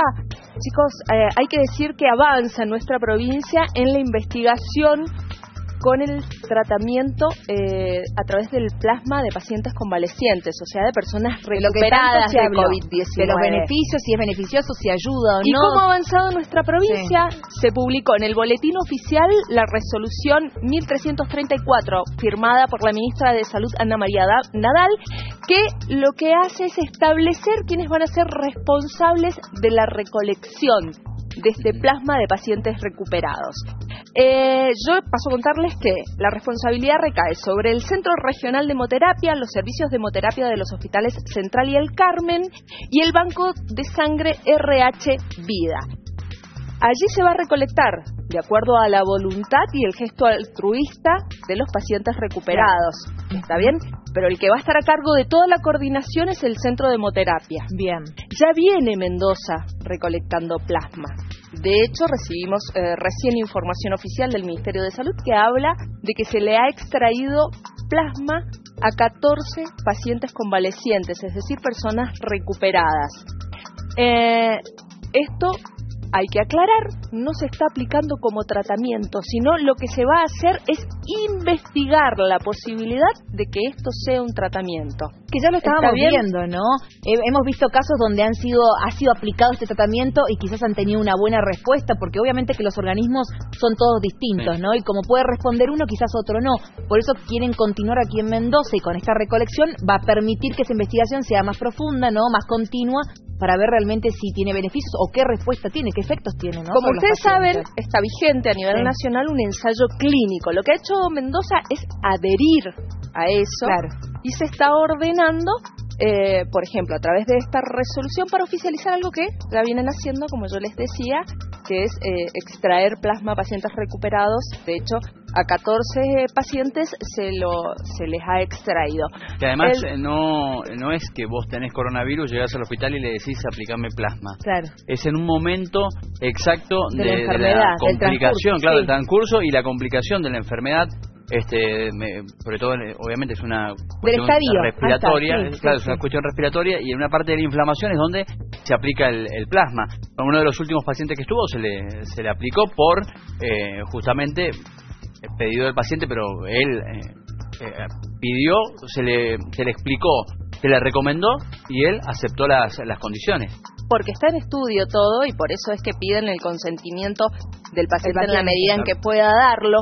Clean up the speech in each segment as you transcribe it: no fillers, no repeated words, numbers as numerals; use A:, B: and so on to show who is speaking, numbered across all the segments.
A: Chicos, hay que decir que avanza nuestra provincia en la investigación con el tratamiento a través del plasma de pacientes convalecientes, o sea, de personas recuperadas de COVID-19.
B: De los beneficios, si es beneficioso, si ayuda o no.
A: ¿Y cómo ha avanzado nuestra provincia? Sí. Se publicó en el Boletín Oficial la resolución 1334, firmada por la ministra de Salud, Ana María Nadal, que lo que hace es establecer quiénes van a ser responsables de la recolección de este plasma de pacientes recuperados. Yo paso a contarles que la responsabilidad recae sobre el Centro Regional de Hemoterapia, los servicios de hemoterapia de los hospitales Central y El Carmen y el Banco de Sangre RH Vida. Allí se va a recolectar, de acuerdo a la voluntad y el gesto altruista de los pacientes recuperados. ¿Está bien? Pero el que va a estar a cargo de toda la coordinación es el Centro de Hemoterapia.
B: Bien.
A: Ya viene Mendoza recolectando plasma. De hecho, recibimos recién información oficial del Ministerio de Salud que habla de que se le ha extraído plasma a 14 pacientes convalecientes, es decir, personas recuperadas. Esto, hay que aclarar, no se está aplicando como tratamiento, sino lo que se va a hacer es investigar la posibilidad de que esto sea un tratamiento.
B: Que ya lo estábamos viendo, ¿no? Hemos visto casos donde ha sido aplicado este tratamiento y quizás han tenido una buena respuesta, porque obviamente que los organismos son todos distintos, ¿no? Y como puede responder uno, quizás otro no. Por eso quieren continuar aquí en Mendoza y con esta recolección va a permitir que esa investigación sea más profunda, ¿no? Más continua, para ver realmente si tiene beneficios o qué respuesta tiene, qué efectos tiene, ¿no?
A: Como ustedes saben, está vigente a nivel nacional un ensayo clínico. Lo que ha hecho Mendoza es adherir a eso, y se está ordenando, por ejemplo, a través de esta resolución para oficializar algo que ya vienen haciendo, como yo les decía, que es extraer plasma a pacientes recuperados. De hecho, a 14 pacientes se les ha extraído.
C: Que además no es que vos tenés coronavirus, llegás al hospital y le decís aplicame plasma.
B: Claro.
C: Es en un momento exacto
B: de la
C: complicación, del transcurso y la complicación de la enfermedad. Sobre todo, obviamente es una cuestión respiratoria, es una cuestión respiratoria, y en una parte de la inflamación es donde se aplica el plasma. A uno de los últimos pacientes que estuvo se le aplicó por justamente pedido del paciente, pero él pidió, se le explicó, se le recomendó y él aceptó las condiciones.
A: Porque está en estudio todo y por eso es que piden el consentimiento del paciente en la medida en que pueda darlo.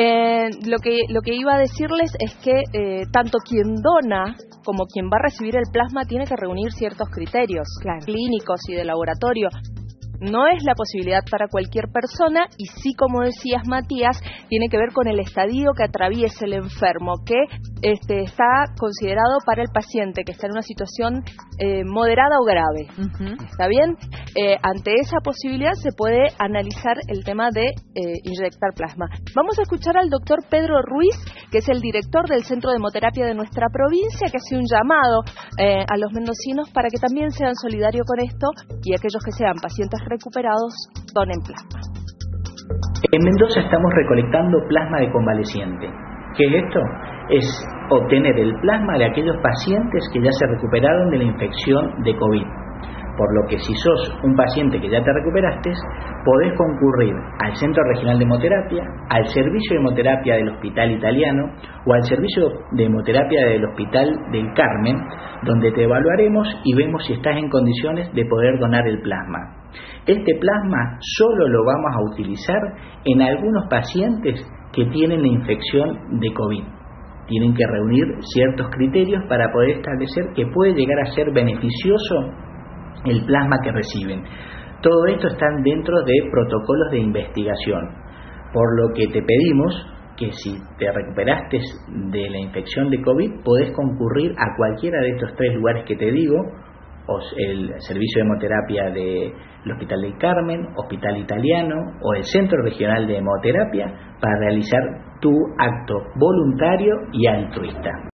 A: Lo que iba a decirles es que tanto quien dona como quien va a recibir el plasma tiene que reunir ciertos criterios clínicos y de laboratorio. No es la posibilidad para cualquier persona y sí, como decías, Matías, tiene que ver con el estadio que atraviesa el enfermo, que está considerado para el paciente que está en una situación moderada o grave. ¿Está bien? Ante esa posibilidad se puede analizar el tema de inyectar plasma. Vamos a escuchar al doctor Pedro Ruiz, que es el director del Centro de Hemoterapia de nuestra provincia, que hace un llamado a los mendocinos para que también sean solidarios con esto y aquellos que sean pacientes recuperados donen plasma.
D: En Mendoza estamos recolectando plasma de convaleciente. ¿Qué es esto? Es obtener el plasma de aquellos pacientes que ya se recuperaron de la infección de COVID. Por lo que si sos un paciente que ya te recuperaste, podés concurrir al Centro Regional de Hemoterapia, al Servicio de Hemoterapia del Hospital Italiano o al Servicio de Hemoterapia del Hospital del Carmen, donde te evaluaremos y vemos si estás en condiciones de poder donar el plasma. Este plasma solo lo vamos a utilizar en algunos pacientes que tienen la infección de COVID. Tienen que reunir ciertos criterios para poder establecer que puede llegar a ser beneficioso el plasma que reciben. Todo esto está dentro de protocolos de investigación, por lo que te pedimos que si te recuperaste de la infección de COVID, podés concurrir a cualquiera de estos 3 lugares que te digo, o el Servicio de Hemoterapia del Hospital del Carmen, Hospital Italiano o el Centro Regional de Hemoterapia para realizar tu acto voluntario y altruista.